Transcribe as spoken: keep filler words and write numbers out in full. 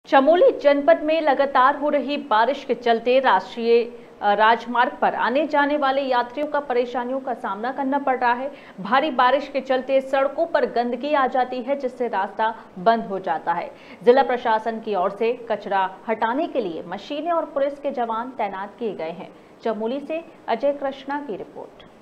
चमोली जनपद में लगातार हो रही बारिश के चलते राष्ट्रीय राजमार्ग पर आने जाने वाले यात्रियों का परेशानियों का सामना करना पड़ रहा है। भारी बारिश के चलते सड़कों पर गंदगी आ जाती है, जिससे रास्ता बंद हो जाता है। जिला प्रशासन की ओर से कचरा हटाने के लिए मशीनें और पुलिस के जवान तैनात किए गए हैं। चमोली से अजय कृष्णा की रिपोर्ट।